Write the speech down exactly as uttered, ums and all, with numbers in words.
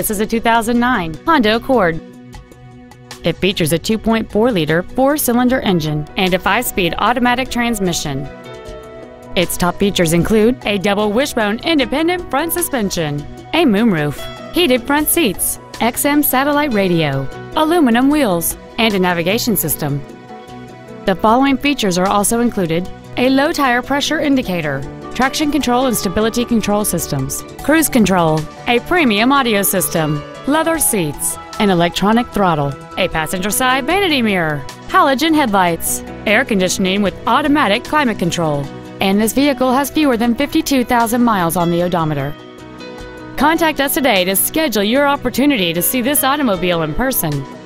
This is a two thousand nine Honda Accord. It features a two point four liter four-cylinder engine and a five-speed automatic transmission. Its top features include a double wishbone independent front suspension, a moonroof, heated front seats, X M satellite radio, aluminum wheels, and a navigation system. The following features are also included: a low tire pressure indicator, traction control and stability control systems, cruise control, a premium audio system, leather seats, an electronic throttle, a passenger side vanity mirror, halogen headlights, air conditioning with automatic climate control, and this vehicle has fewer than fifty-two thousand miles on the odometer. Contact us today to schedule your opportunity to see this automobile in person.